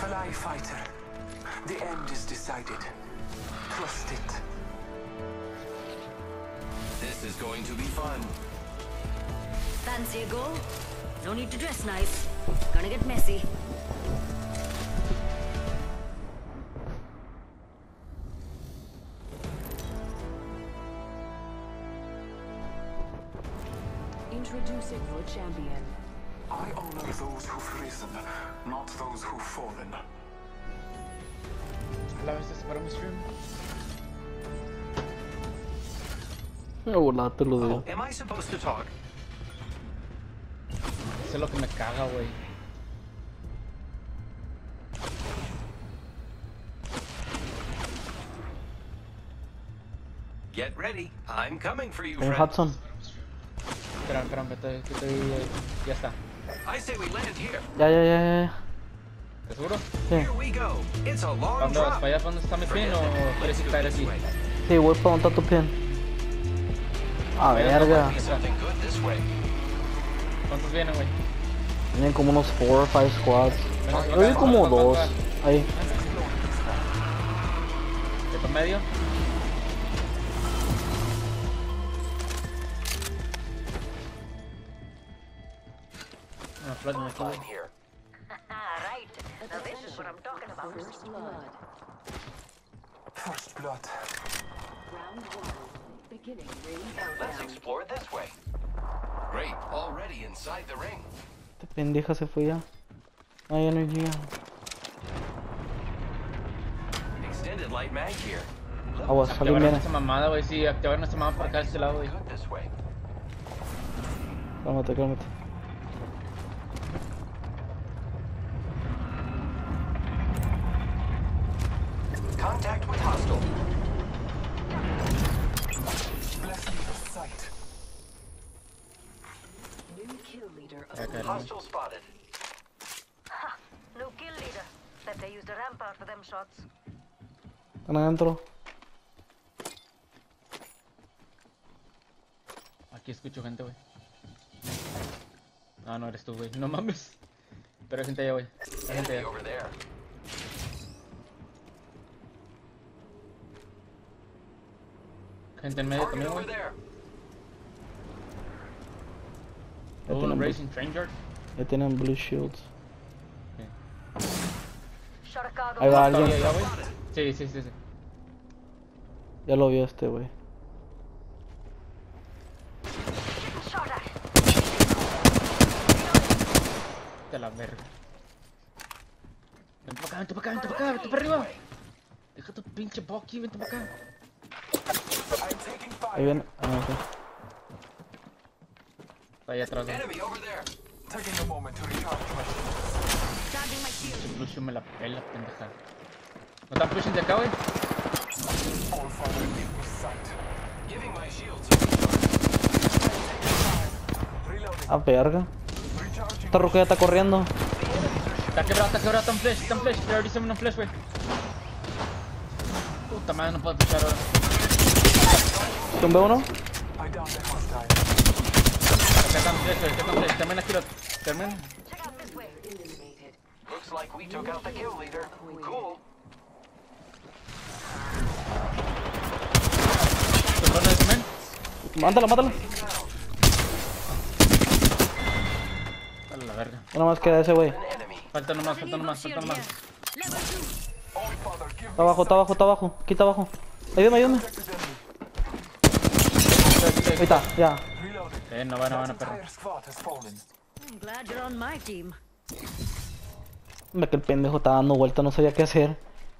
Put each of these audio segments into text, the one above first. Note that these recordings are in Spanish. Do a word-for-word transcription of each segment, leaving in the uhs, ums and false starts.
Fly fighter. The end is decided. Trust it. This is going to be fun. Fancy a go? No need to dress nice. Gonna get messy. Introducing your champion. I honor those who've risen, not those who've fallen. A la vez se para mi stream. Me volaste lo Oh, de. am I supposed to talk? Eso es lo que me caga, güey. Get ready. I'm coming for you, En friend. Hudson. Espera, espera, que estoy, que estoy, ya está. I say we land here. Ya, ya, ya, ya. ¿Estás seguro? Sí, Here we go. It's a long ¿Dónde vas? drop. ¿Para allá donde está mi pin o quieres ir caer aquí? sí, voy para montar tu pin. Ah, verga. Be something good this way. ¿Cuántos vienen, güey? Tienen como unos four o five squads. Venga, Yo vi venga, como venga, dos. venga. Ahí. ¿De por medio? Ah, flash me aquí, güey. Line here. Right. Now this is what I'm talking about. First blood. First blood. Round one. Beginning ring Let's countdown. explore this way. Great. Already inside the ring. Esta pendeja se fue ya. No hay energía. Extended light mag here. Aguas, alguien Activaron viene. esta mamada, güey. Sí, activaron esta mamada por acá de este lado, güey. Good this way. Cálmate, cálmate. Contact with hostile. Bless me with sight. New kill leader Ya of cayeron, güey. Hostile spotted. Ha! No kill leader. Bet they used a rampart for them shots. Están adentro. Aquí escucho gente, güey. Ah, no eres tú, güey. No mames. Pero hay gente allá, güey. Hay gente Enemy allá. over there. Gente en medio Target también, over güey. there. Ya Oh, tienen, Racing Stranger. ya tienen blue shields. Shot a cargo. Ahí va ¿Todavía alguien. allá, güey? Sí, sí, sí, sí. Ya lo vio este, güey. Shot at. De la verga. Vente para acá, vente para acá, vente para acá, vente para arriba. Deja tu pinche Bucky, vente para acá. I'm taking fire. Ahí viene. Ah, ok. Está allá atrás, güey. Enemy over there. Taking a moment to recharge my Charging my shield. Lucio me la pela, pendeja. ¿No están pushing de acá, güey? all father give me sight. Giving my shields. Reloading. Ah, verga. Recharging. Esta ruca ya está corriendo. Está quebrado, está quebrado, está en flash, está en flash. Te ahorita un flash, güey. Puta madre, no puedo pushar ahora. ¿Quién ve uno? I downed a hostile. Acá está en flash, güey, acá está en flash. Termina aquí, lo... termina. Check out this way. eliminated. Looks like we took out the kill leader. Cool. ¿Tumbaron ese men? Mátala, mátala. A la verga. Nada más queda ese güey. An enemy. Falta nomás, falta Relieve nomás, shield falta nomás. here. Level two. All father give Está me abajo, está abajo, está abajo. Aquí está abajo. Ayúdame, ayúdame. protected enemy. Ahí está, ya. Reloading. Eh, no va, no va, That no, perro. entire squad has fallen. I'm glad you're on my team. Hombre, que el pendejo está dando vuelta, no sabía qué hacer.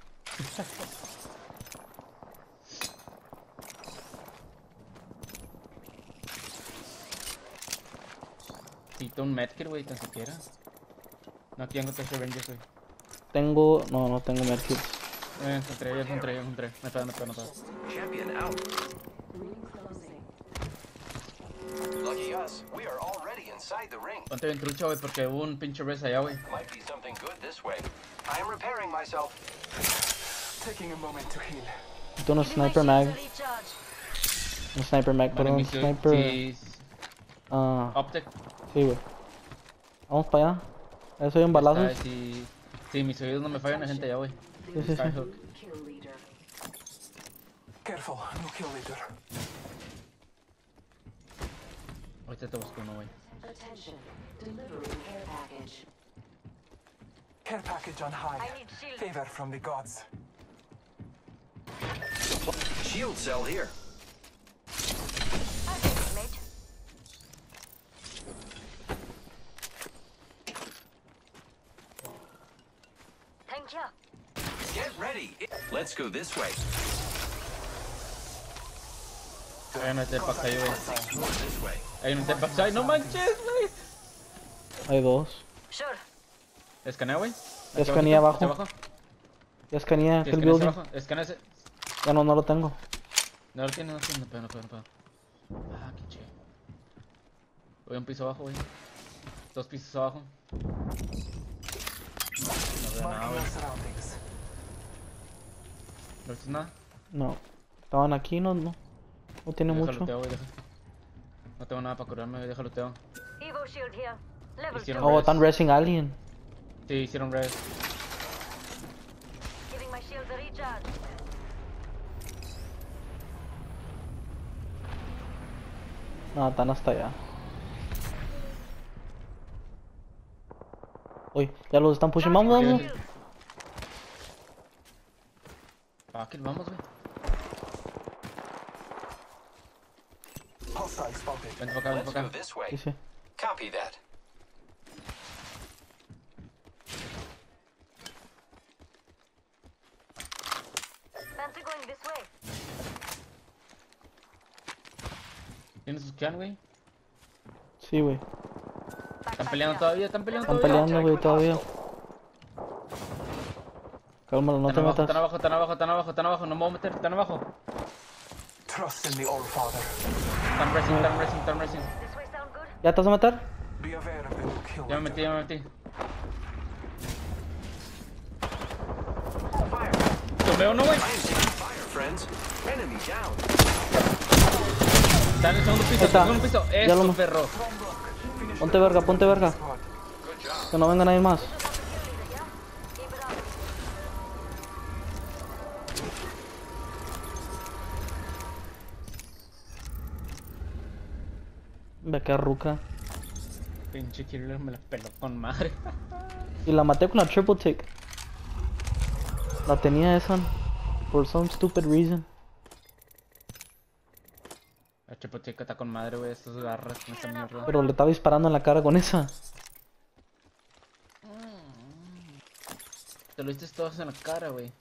Necesito un medkit, güey, tan siquiera. No, aquí encontré ese Rangers, güey. Tengo. No, no tengo medkits. Eh, encontré, ya encontré, ya encontré. Me pega, me pega, me pega. Champion out. Ring closing. Lucky us. We are already inside the ring. Ponte bien trucha, güey, porque hubo un pinche res allá, güey. Might be something good this way. I am repairing myself. Taking a moment to heal. Necesito unos Giving my sniper shields mag. a recharge. Un sniper mag, Vale, perdón. mi Sniper. sí, Ah, Optic. sí, güey. Vamos para allá. Eso hay un balazos. Esta es y- Sí, mis oídos no me fallan, la gente ya, güey. Sí, sí, sí. Skyhook. Kill leader. Careful, new kill leader. Ahorita te busco uno, güey. Attention. Delivering care package. Care package on high. I need shield. Favor from the gods. Shield cell here. I'll take it, mate. Thank you. Get ready. Let's go this way. Hay un jetpack ahí, güey. Explore this way. Hay un jetpack ahí, no manches, güey. Hay dos. Sure. Escanea, güey. Ya Aquí escaneé abajito, abajo. aquí Ya escaneé Sí, aquel escanea ese building. abajo. Escanea ese. Ya no, no lo tengo. No lo tiene, no tiene, no puedo, no puedo, no puedo. Ah, qué chido. Voy a un piso abajo, güey. Dos pisos abajo. No veo nada, Marking güey. our surroundings. ¿No viste nada? No. Estaban aquí, no, no. No tiene Déjalo, mucho. teo, güey, deja. No tengo nada para curarme, güey, déjalo, teo. Evo shield here. Level Hicieron two. Oh, res. están racing alien. Sí, hicieron res. Giving my shields a recharge. No, están hasta allá. Uy, ya los están pushing. Vamos, vamos. Sí. Ah, aquí vamos, güey. Hostile spotted. Vente para acá, vente Let's para go acá. this way. Sí, sí. Copy that. Fancy going this way. ¿Tienes su scan, güey? Sí, güey. Están peleando todavía, están peleando Están todavía. peleando, güey, todavía. Cálmalo, no te Están abajo, metas. están abajo, están abajo, están abajo, están abajo, no me voy a meter, están abajo. Trust in the All Father. Están racing, están racing, están racing. This way sound good? ¿Ya te vas a meter? Be aware of the new kill Ya me metí, leader. ya me metí. ¿Lo veo, no, güey? I am taking fire, friends. Enemy down. Está en el segundo piso, Ahí está. segundo piso. Ya Eso, lo- perro. Finish Ponte the verga, ponte verga. squad. Good job. Que no venga nadie más. Kill leader, yeah? Keep it up. Ve que ruca. Pinche killer me la peló con madre. Y la maté con la triple tick. La tenía esa. Por some stupid reason. La chipoteca está con madre, güey. Estas garras con esta mierda. Pero le estaba disparando en la cara con esa. Te lo diste todos en la cara, güey.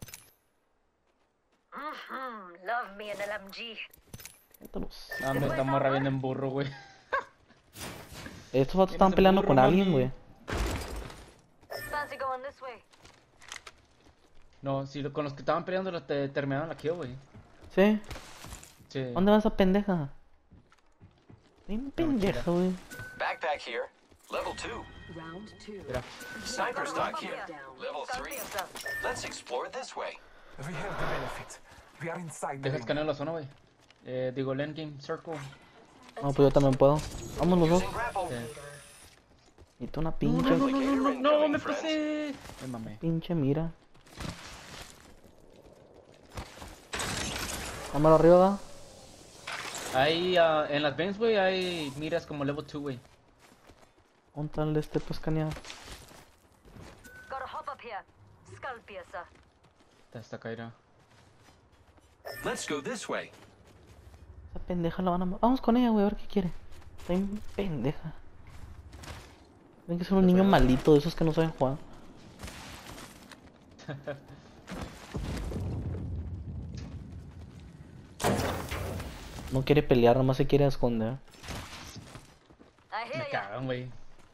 Mm-hmm. Love me an L M G. Métalos. Ah, me está morrabiendo en burro, güey. Estos vatos estaban Tienes el peleando burro, con mami. alguien, güey. Fancy going this way. No, sí, con los que estaban peleando la te terminaron la kill, güey. ¿Sí? Sí. ¿Dónde va esa pendeja? Bien pendeja, güey. Backpack here. Level two. Round two. Mira. Sniper stock here. Down. Level three. Let's explore this way. We have the benefit. We are inside the Deja ring. escanear la zona, güey. Eh, digo, Land Game Circle. No, pues yo también puedo. Vamos los dos. Using grapple. Sí. Y tú una pinche, No, no, no, no, no, no, me Friends. pasé. Me mamé. pinche mira. Vámonos arriba, va. Ahí, ah, en las vents, güey, hay miras como level two, güey. ¿Dónde está el este para escanear? Gotta hop up here. Skull piercer. Está esta caída. Let's go this way. Esa pendeja la van a... ma- Vamos con ella, güey, a ver qué quiere. Está bien pendeja. Tiene que ser un niño malito de esos que no saben jugar. No quiere pelear, nomás se quiere esconder. I Me hear ya. cagan, güey.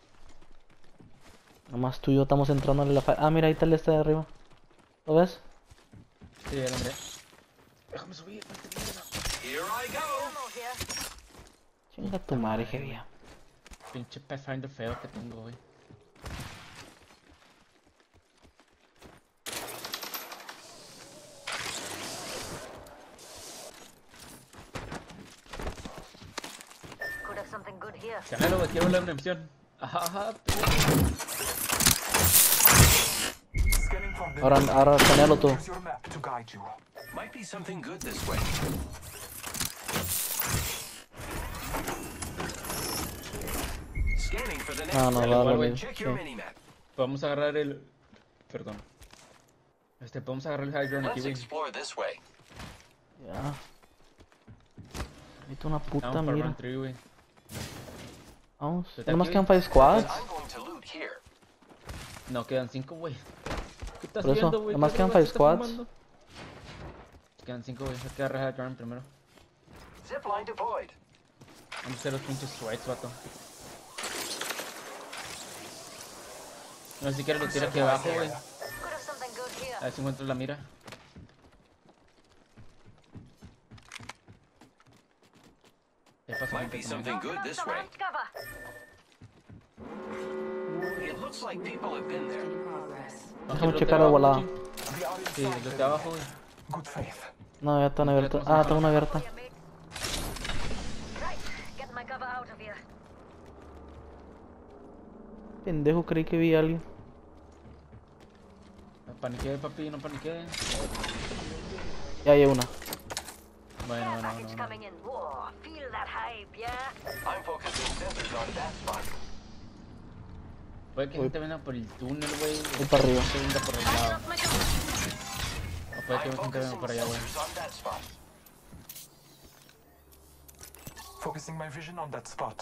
Nomás tú y yo estamos entrando en la fa... Ah, mira, ahí está el este de arriba. ¿Lo ves? Sí, ya lo miré. Déjame subir, vente, mierda. Here I go. Ammo here. Chinga tu madre, Gevia. Pinche Pathfinder feo que tengo, güey. Could have something good here. Déjalo, güey, quiero la munición. Ajá, ajá. the Ahora, ahora escanealo tú. Use your map to guide you. Might be something good this way. Scanning for the next Ah, no, red va a one. venir. Check your Sí. minimap. Podemos agarrar el... Perdón. Este, podemos agarrar el high ground aquí, Let's güey. explore this way. Ya. Necesito una puta Vamos para mira. round three, güey. Vamos. Está Nomás aquí, quedan güey. five squads. I'm going to loot here. No, quedan cinco, güey. ¿Qué estás Por eso, viendo, güey? nomás ¿Qué quedan drogas five estás squads. fumando? Quedan cinco, güey. Hay que agarrar high ground primero. Zipline deployed. Vamos a hacer los pinches swites, vato. No sé si quieres lo tira aquí abajo, güey. Could have something good here. A ver si encuentro la mira. Ya pasó Might be gente something conmigo. good this Some way. armed cover. It looks like people have been there. In progress. Vamos Déjame a checar de abajo, volada. sí. We are Sí, inside los the de abajo, güey. Good faith. No, ya están abiertas. Ah, está una abierta. For you, mate. Right, get my cover out of here. Pendejo, creí que vi a alguien. No paniqué, papi, no paniqué. Ya hay una. Bueno, bueno, bueno, Package bueno. coming in. Whoa, feel that hype, yeah? I'm focusing sensors on that spot. Puede que gente venga por el túnel, güey. Voy para arriba. Que venga por el Fire lado. up my cover. O puede que I'm gente venga focusing por allá, güey. sensors on that spot. Focusing my vision on that spot.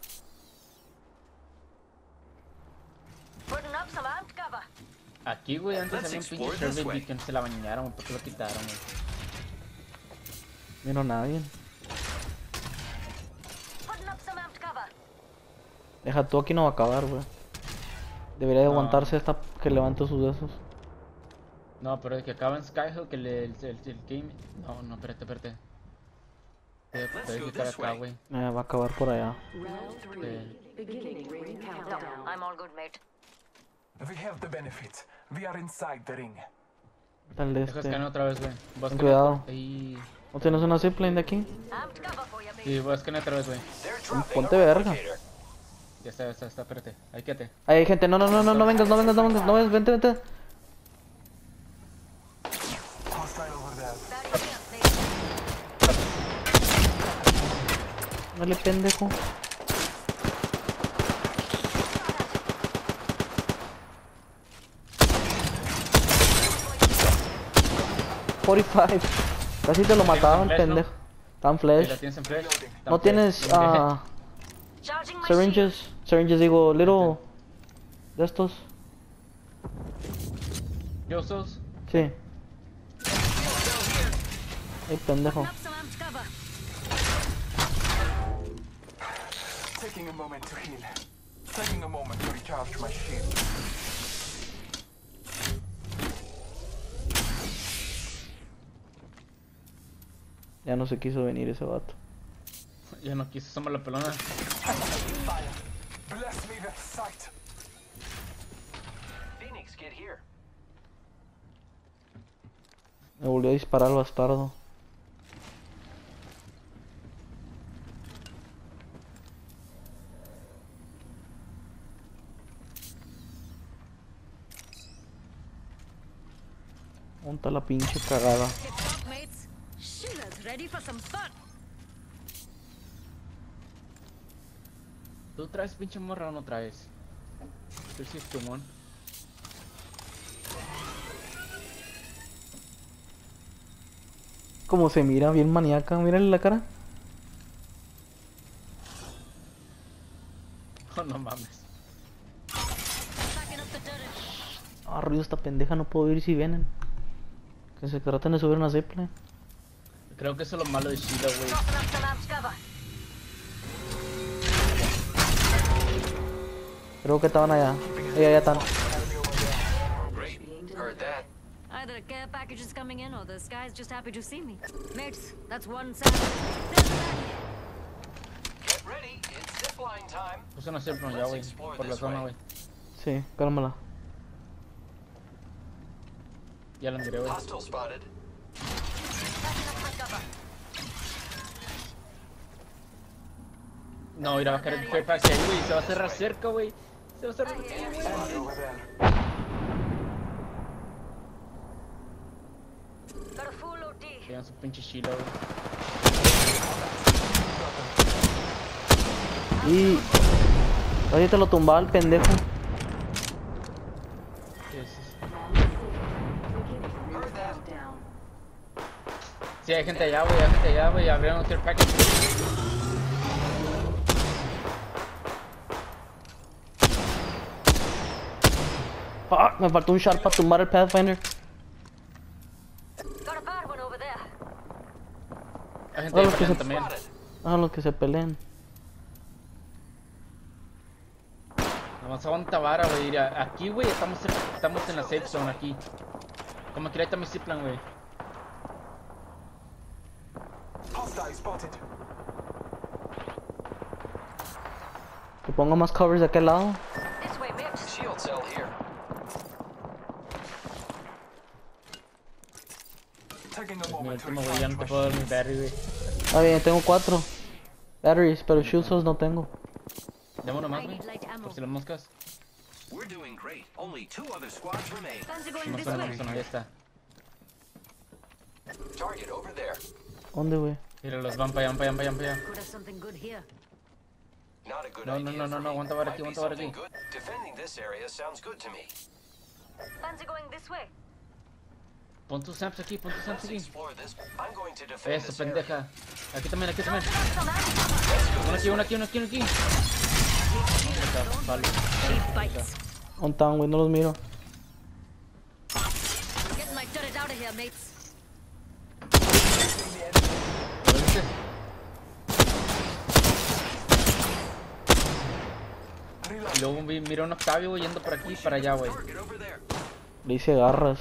Putting up some armed cover. Aquí, güey, antes Let's había un explore pinche this survey way. beacon. Se la bañaron, güey. ¿Por qué lo quitaron, güey? Miro a nadie. Putting up some armed cover. Deja tú, aquí no va a acabar, güey. Debería de No. aguantarse hasta que levante sus besos. No, pero es que acaba en Skyhill, que le, el, el, el game... No, no, espérate, espérate. Te Let's te go que estar this acá, way. güey. Eh, va a acabar por allá. Round three. Eh, Beginning ring No, countdown. I'm all good, mate. We have the benefit. We are inside the ring. Tal de Deja este. escanear otra vez, güey. Voy a Ten escanear cuidado. Ahí... ¿No tienes una zipline de aquí? Armed cover for you, mate. Sí, voy a escanear otra vez, güey. They're dropping Ponte a verga. replicator. Ya está, ya está, está, espérate. Ahí quédate. Ahí hay gente. No, no, no, no, no vengas, no vengas, no vengas, no vengas. Vente, vente. Hostile over there. Barrier here, mate. Dale, pendejo. cuarenta y cinco. Casi te lo mataban, flash, ¿no? pendejo. Tan ¿La flash. tienes en flash? No tienes ah Charging my shield. syringes. Syringes, digo, little. De estos. ¿Yo sos? Sí. Ay, pendejo. Putting up some armed cover. Taking a moment to heal. Taking a moment to recharge my shield. Ya no se quiso venir ese vato. Ya no quiso, somos la pelona. Bless me with sight. Phoenix, get here. Me volvió a disparar el bastardo. Monta la pinche cagada. Get up, mates. Sheila's ready for some fun. ¿Tú traes pinche morra o no traes? Tú sí es tu mon. Como se mira, bien maníaca. Mírale la cara. Oh, no mames. Backing up the turret. Ah, ruido esta pendeja, no puedo ir si vienen. Que se traten de subir una zipline. Creo que eso es lo malo de Sheila, güey. Dropping up some armed cover. Creo que estaban allá. Ella ya están. Great. Heard that. Either a care package is coming in or the sky's just happy to see me. Mates, that's one sound. There's the back. Get ready. It's zipline time. Puse una zipline ya, güey. Por la zona, güey. Sí, cálmala. Ya la miré, güey. Hostile spotted. Backing up my cover. No, mira, va a caer el care package ahí, güey. Se va a cerrar cerca, güey. Se va a cerrar. Over there. Tienen su pinche chilo, güey. Y... Oye, te lo tumbaba el pendejo. Sí, sí, sí. Heard that. Down. Sí, hay gente allá, güey, hay gente allá, güey. Abrieron un care package. Fuck, me faltó un shot para tumbar el Pathfinder. Got a bad one over there. Hay gente Oh, ahí los que se- peleando también. Ah, los que se peleen. Nomás aguanta vara, güey. Mira, aquí, güey, estamos, en- estamos en la safe zone, aquí. Como que ahí está mi zipline, güey. Hostile spotted. Que pongo más covers de aquel lado. This way, mates. Shield cell here. Taking a Mi moment to último, güey, ya no te puedo dar mi battery, güey. Ah, bien, tengo cuatro batteries, pero shield cells no tengo. Dame uno más, I güey. need light ammo. Por si las moscas. We're doing great. Only two other squads remain. Fancy going No this son, way. no son, ahí está. Target over there. ¿Dónde, güey? Mira, los van para allá, para allá, para allá, para allá. Could have something good here. Not a good No, no, idea no, no, for no, me. aguanta vara aquí, Might be aguanta vara something aquí. good. Defending this area sounds good to me. Fancy going this way. Pon tus amps aquí, pon tus amps Let's aquí. explore this. I'm going to defend Eso, this area. pendeja. Aquí también, aquí también. Some ammo. Uno aquí, uno aquí, uno aquí, uno aquí. Vale. Cheap bites. ¿Dónde están, güey? No los miro. Getting my turret out of here, mates. ¿Lo viste? Y luego vi- mira un Octavio, güey, yendo por aquí y para allá, güey. Target over there. Le hice garras.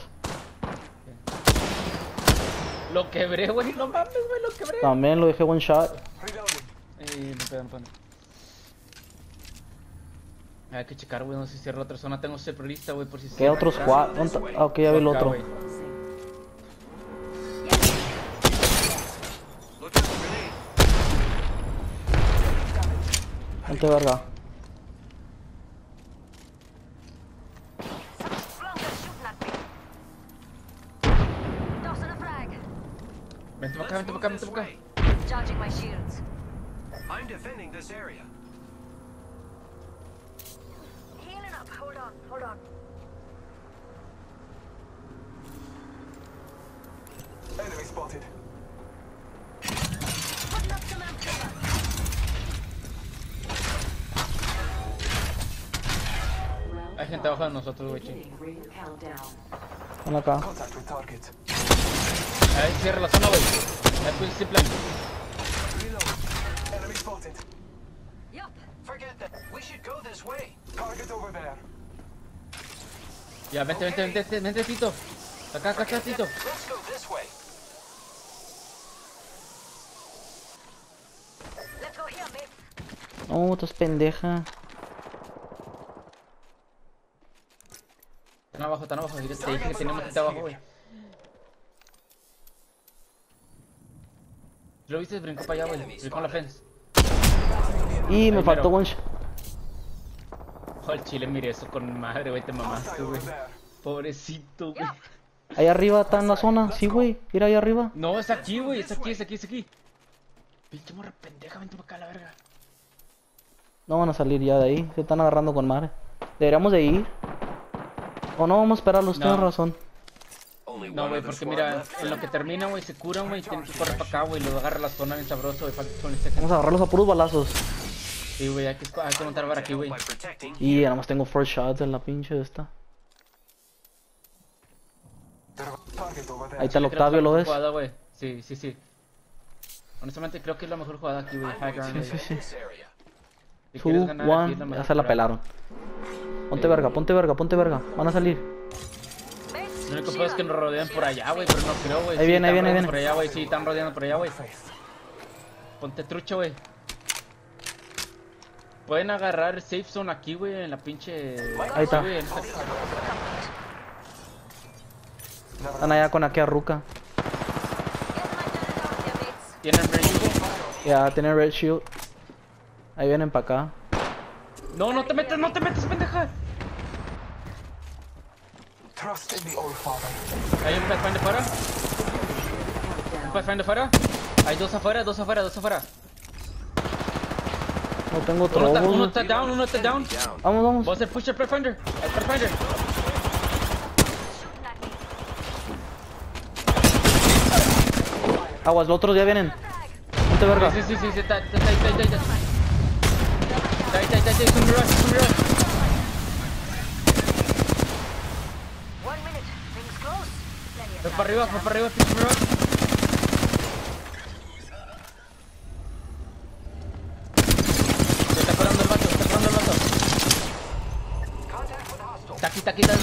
Lo quebré, güey, no mames, güey, lo quebré. También lo dejé one shot. Reloading. Eh, no pegan, no pegan. Hay que checar, güey, no sé si cierra la otra zona. Tengo siempre lista, güey, por si ¿Qué cierra otro acá. squad? ¿Dónde está? Ah, ok, ya vi el Acá, otro. güey. Look at the grenade. Ponte verga. Some flunkers shooting at me. Tossing a frag. Vente para acá, Let's vente move para acá, this vente para way. acá. Charging my shields. I'm defending this area. Healing up. Hold on, hold on. Enemy spotted. Putting up some amp cover. Hay gente abajo de nosotros, güey, ching. Beginning ring countdown. Ven acá. Contact with target. Ahí cierra la zona, güey. Ahí puse zipline. Reloading. Enemy spotted. Yup. Forget that. We should go this way. Target over there. Ya, vente, vente, vente, vente, vente, Tito. Acá, acá, acá, Tito. Let's go this way. Let's go here, mates. No, estás pendeja. Están abajo, están abajo. Te dije que teníamos gente abajo, güey. ¿Lo viste? Brincó para allá, güey. Brincó en la fence. Y me Ahí faltó mero. one shot. Oh, el chile, mire eso con madre, güey. Te mamaste, Hostile güey. over there. Pobrecito, güey. Ahí arriba está en la zona. Sí, güey. Mira ahí arriba. No, es aquí, güey. Es aquí, es aquí, es aquí. Pinche morra pendeja, vente para acá, la verga. No van a salir ya de ahí. Se están agarrando con madre. Deberíamos de ir. O no, vamos a esperarlos. No. Tienes razón. Only No, one güey, other porque squad mira, left. en lo que termina, güey, se curan, güey, tienen que correr para acá, güey, lo agarra la zona bien sabroso, güey, falta con este. Vamos a agarrarlos a puros balazos. Sí, güey, hay que, hay que montar para aquí, güey. By protecting Y nada más tengo first shots en la pinche de esta. Target over there. Ahí está el Creo que es Octavio, la ¿lo mejor ves? jugada, güey. Sí, sí, sí. Honestamente, creo que es la mejor jugada aquí, güey. I'm High going to ground, Sí, güey. sí, sí. defend this area. Si Two, quieres ganar, aquí one. es la Ya mejor se la jugada. pelaron. Ponte Sí. verga, ponte verga, ponte verga. Van a salir. Mates, Lo único shield peor es que up. nos rodean por allá, güey, pero no creo, güey. Ahí Sí, viene, ahí están viene, ahí rodeando por viene. allá, güey, sí, están rodeando por allá, güey. Ponte trucha, güey. Pueden agarrar safe zone aquí, güey, en la pinche... Ahí está. Sí, güey, en esta- Están allá con aquí a Ruka. Getting my turret out of here, mates. ¿Tienen range? Ya tienen red shield. Ahí vienen para acá. No, no te metas, no te metas, pendeja. Trust in the All Father. Hay un Pathfinder para. un Pathfinder afuera. Hay dos afuera, dos afuera, dos afuera. No tengo Uno está, trobos. uno güey. está down, uno está down. Down. Vamos, vamos. Voy a hacer push al Pathfinder. El Pathfinder. Aguas, los otros ya vienen. Ponte verga. Sí, sí, sí, sí, está, está, está, está, está, está. Está, está, está, está, es un rush, es un rush. One minute. Things close. Plenty of Fue time para arriba, to fue jam. para arriba, es un rush. Se está curando el vato, se está curando el vato. Está aquí, está aquí, está aquí.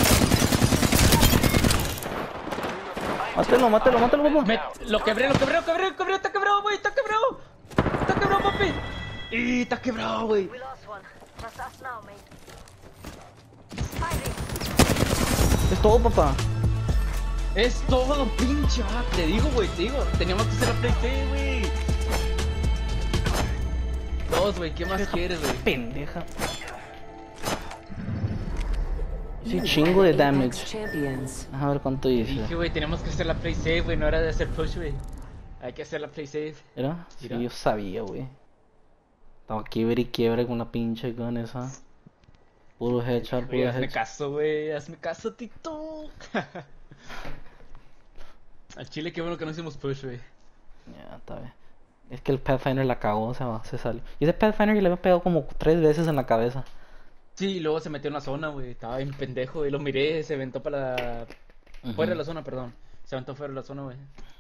Mátelo, mátelo, mátelo, papá. Me, lo quebré, lo quebré, lo quebré, lo quebré, está quebrado, güey, está quebrado. Está quebrado, papi. Y está quebrado, güey. We lost one. Just us now, mate. Fighting. Es todo, papá. Es todo, pinche. Ah, te digo, güey, te digo. Teníamos que hacer la play safe, güey. Dos, güey, ¿qué más quieres, güey? Pendeja. Sí, chingo de damage. Champions. A ver cuánto dice. Dije, güey, teníamos que hacer la play safe, güey, no era de hacer push, güey. Hay que hacer la play safe. ¿Era? Sí, Mira. yo sabía, güey. Estaba quiebre y quiebre con una pinche gun esa. Puro headshot, Güey, puro hazme headshot. caso, güey, hazme caso, Tito. Al chile, qué bueno que no hicimos push, güey. Ya, está bien. Es que el Pathfinder la cagó, se va, se salió. Y ese Pathfinder que le había pegado como tres veces en la cabeza. Sí, y luego se metió en la zona, güey. Estaba bien pendejo, y lo miré, se aventó para la... Ujú. Fuera de la zona, perdón. Se aventó fuera de la zona, güey.